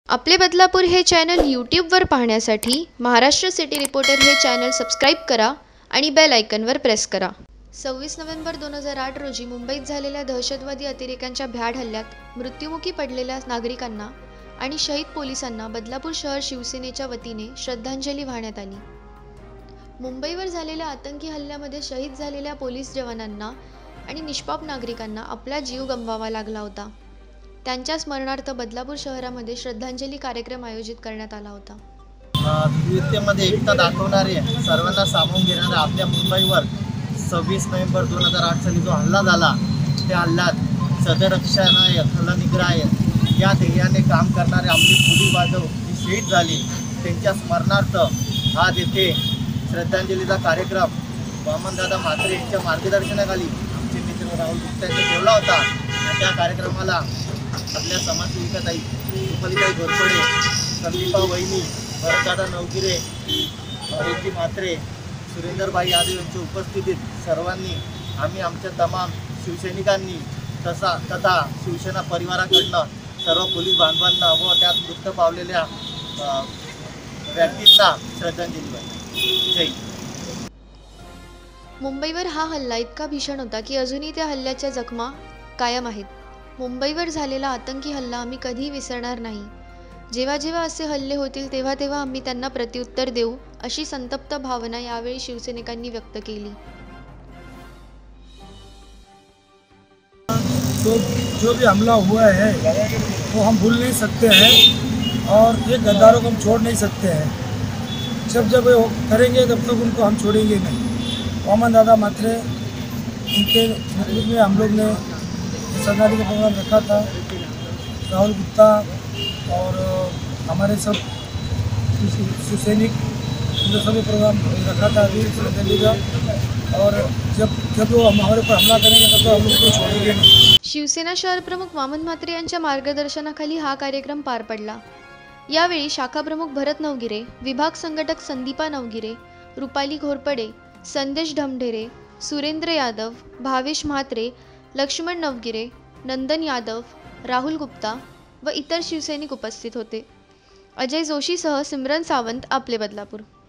आपले बदलापूर हे चॅनल यूट्यूबवर पाहण्यासाठी महाराष्ट्र सिटी रिपोर्टर हे चॅनल सबस्क्राईब करा आणि बेल आयकॉनवर प्रेस करा। 26 नोव्हेंबर 2008 रोजी मुंबईत झालेल्या दहशतवादी अतिरेक्यांच्या भ्याड हल्ल्यात मृत्युमुखी पडलेल्या नागरिकांना आणि शहीद पोलिसांना बदलापूर शहर शिवसेनेच्या वतीने श्रद्धांजली वाहण्यात आली। मुंबईवर झालेल्या आतंकी हल्ल्यामध्ये शहीद झालेल्या पोलीस जवानांना आणि निष्पाप नागरिकांना आपला जीव गमवावा लागला होता। त्यांच्या स्मरणार्थ बदलापूर शहरामध्ये श्रद्धांजली कार्यक्रम आयोजित करण्यात आला होता। विविधतेमध्ये एकता दाखवणारे, सर्वांना सामावून घेणारे आपल्या मुंबईवर 26 नोव्हेंबर 2008 साली जो हल्ला झाला, त्या हल्ल्यात सदरक्षणाय खलनिग्रहाय या ध्येयाने काम करणारे आपले पोलीस बांधव जी शहीद झाले, त्यांच्या स्मरणार्थ आज येथे श्रद्धांजलीचा कार्यक्रम वामनदादा म्हात्रे यांच्या मार्गदर्शनाखाली आमचे मित्र राहुल गुप्ता यांनी ठेवला होता। त्या कार्यक्रमाला आपल्या समाजसेविकाताई सुपलीताई घोरपडे, संदीपा वहिनी, भरतदादा नवगिरे, रेजी म्हात्रे, सुरेंदरबाई यादव यांच्या उपस्थितीत सर्वांनी आम्ही आमच्या तमाम शिवसैनिकांनी तथा शिवसेना परिवाराकडनं सर्व पोलीस बांधवांना व त्यात मृत्यू पावलेल्या व्यक्तींना श्रद्धांजली वाहिली। जय। मुंबईवर हा हल्ला इतका भीषण होता की अजूनही त्या हल्ल्याच्या जखमा कायम आहेत। मुंबईवर झालेला आतंकी हल्ला आम्ही कधीही विसरणार नाही। जेव्हा जेव्हा असे हल्ले होतील तेव्हा तेव्हा आम्ही त्यांना प्रत्युत्तर देऊ, अशी संतप्त भावना यावेळी शिवसैनिकांनी व्यक्त केली। जो भी हमला हुआ है वो हम भूल नहीं सकते हैं और ये गद्दारों को हम छोड़ नहीं सकते हैं। जब वो करेंगे तब तक उनको हम छोड़ेंगे नहीं। वामनदादा म्हात्रे उनके नेतृत्व में हम लोग ने श्रद्धांजलि का प्रोग्राम रखा था। राहुल गुप्ता और हमारे सब शिवसैनिक सभी प्रोग्राम रखा था अभी श्रद्धांजलि का, और जब वो हमारे ऊपर हमला करेंगे तब तो हम लोग को छोड़ेंगे नहीं। शिवसेना शहर प्रमुख वामन म्हात्रे यांच्या मार्गदर्शनाखाली हा कार्यक्रम पार पडला। यावेळी शाखा प्रमुख भरत नवगिरे, विभाग संघटक संदीपा नवगिरे, रुपाली घोरपडे, संदेश ढमढेरे, सुरेंद्र यादव, भावेश म्हात्रे, लक्ष्मण नवगिरे, नंदन यादव, राहुल गुप्ता व इतर शिवसैनिक उपस्थित होते। अजय जोशीसह सिमरन सावंत, आपले बदलापूर।